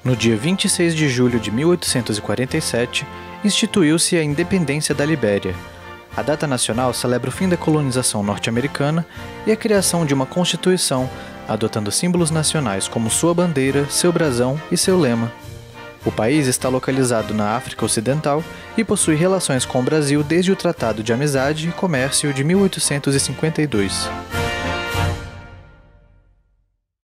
No dia 26 de julho de 1847, instituiu-se a independência da Libéria. A data nacional celebra o fim da colonização norte-americana e a criação de uma constituição, adotando símbolos nacionais como sua bandeira, seu brasão e seu lema. O país está localizado na África Ocidental e possui relações com o Brasil desde o Tratado de Amizade e Comércio de 1852.